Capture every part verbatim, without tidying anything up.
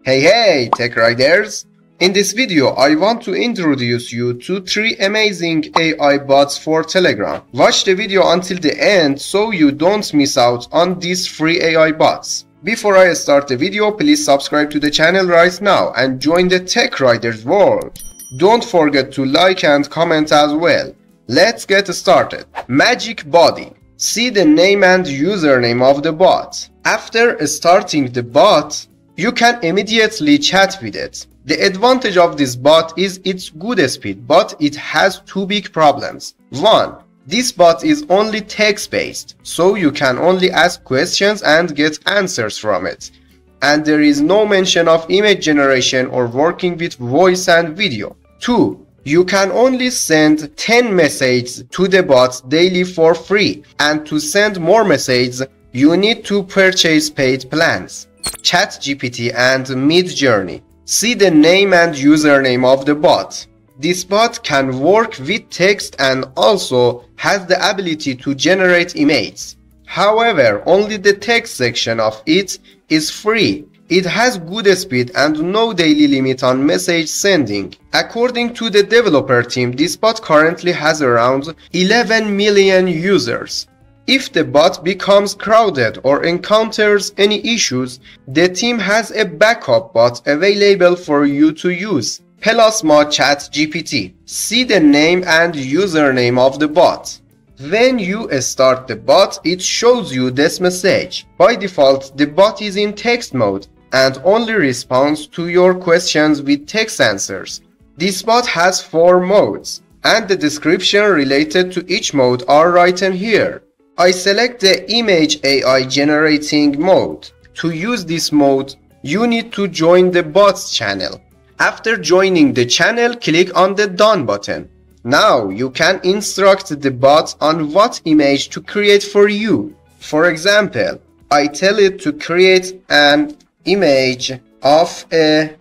Hey hey tech riders! In this video I want to introduce you to three amazing A I bots for Telegram. Watch the video until the end so you don't miss out on these free A I bots. Before I start the video, please subscribe to the channel right now and join the tech riders world. Don't forget to like and comment as well. Let's get started. Magic Body. See the name and username of the bot. After starting the bot, you can immediately chat with it. The advantage of this bot is its good speed, but it has two big problems. One, this bot is only text-based, so you can only ask questions and get answers from it. And there is no mention of image generation or working with voice and video. Two, you can only send ten messages to the bot daily for free, and to send more messages, you need to purchase paid plans. ChatGPT and Midjourney. See the name and username of the bot. This bot can work with text and also has the ability to generate images. However, only the text section of it is free. It has good speed and no daily limit on message sending. According to the developer team, this bot currently has around eleven million users. If the bot becomes crowded or encounters any issues, the team has a backup bot available for you to use. Pelasma ChatGPT. See the name and username of the bot. When you start the bot, it shows you this message. By default, the bot is in text mode and only responds to your questions with text answers. This bot has four modes, and the description related to each mode are written here. I select the image A I generating mode. To use this mode, you need to join the bot's channel. After joining the channel, click on the Done button. Now you can instruct the bot on what image to create for you. For example, I tell it to create an image of a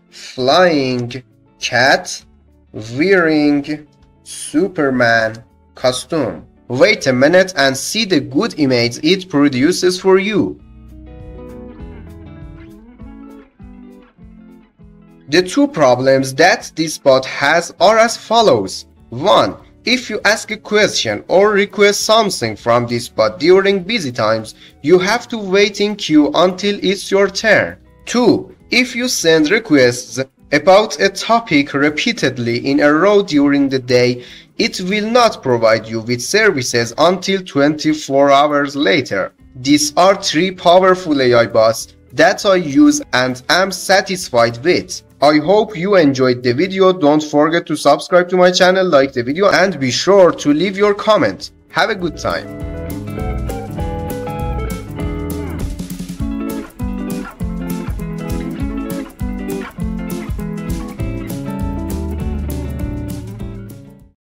flying cat wearing Superman costume. Wait a minute and see the good image it produces for you. The two problems that this bot has are as follows. One, if you ask a question or request something from this bot during busy times, you have to wait in queue until it's your turn. Two, if you send requests about a topic repeatedly in a row during the day, it will not provide you with services until twenty-four hours later. These are three powerful A I bots that I use and am satisfied with. I hope you enjoyed the video. Don't forget to subscribe to my channel, like the video, and be sure to leave your comment. Have a good time.